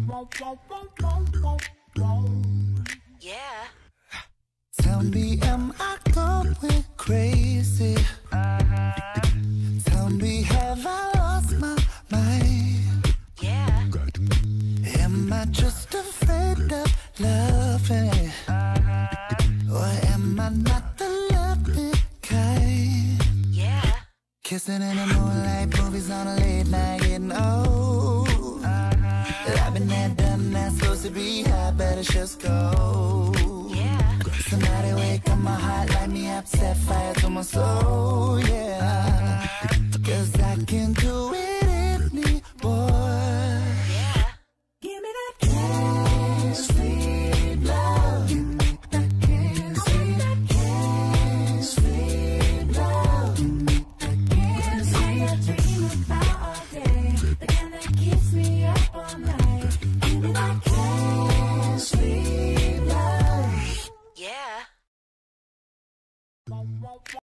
Yeah. Tell me, am I going crazy? Tell me, have I lost my mind? Yeah. Am I just afraid of loving? Or am I not the loving kind? Yeah. Kissing in the moonlight, movies on a late night, getting old. I've been there, done that, supposed to be high, better just go. Yeah. Somebody wake up my heart, light me up, set fire to my soul, yeah. 'Cause I can do it anymore. Yeah. Give me that can't sleep love. Give me that can't sleep, can't sleep love. Give me that can't sleep. I dream about all day, the kind that keeps me up all night. Give me that can't sleep love. Yeah.